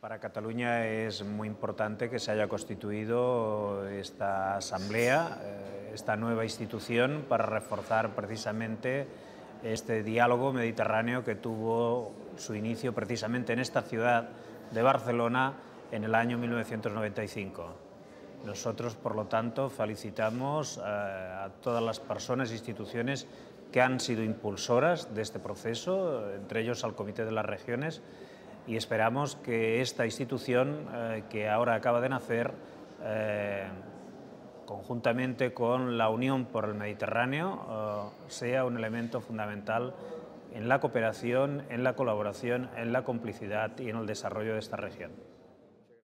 Para Cataluña es muy importante que se haya constituido esta asamblea, esta nueva institución, para reforzar precisamente este diálogo mediterráneo que tuvo su inicio precisamente en esta ciudad de Barcelona en el año 1995. Nosotros, por lo tanto, felicitamos a todas las personas e instituciones que han sido impulsoras de este proceso, entre ellos al Comité de las Regiones, y esperamos que esta institución que ahora acaba de nacer, conjuntamente con la Unión por el Mediterráneo, sea un elemento fundamental en la cooperación, en la colaboración, en la complicidad y en el desarrollo de esta región.